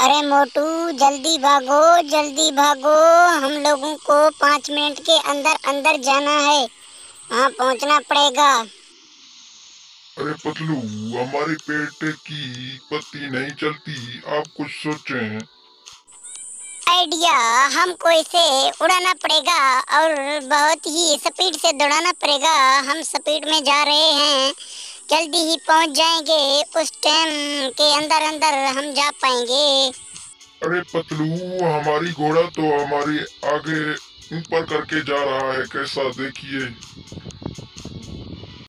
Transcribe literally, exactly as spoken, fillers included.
अरे मोटू, जल्दी भागो जल्दी भागो। हम लोगों को पाँच मिनट के अंदर अंदर जाना है। वहाँ पहुँचना पड़ेगा। अरे पतलू, हमारी पेट की पत्ती नहीं चलती। आप कुछ सोचें। आइडिया, हमको इसे उड़ाना पड़ेगा और बहुत ही स्पीड से दौड़ाना पड़ेगा। हम स्पीड में जा रहे हैं, जल्दी ही पहुंच जाएंगे। उस टाइम के अंदर अंदर हम जा पाएंगे। अरे पतलू, हमारी घोड़ा तो हमारी आगे ऊपर करके जा रहा है, कैसा देखिए।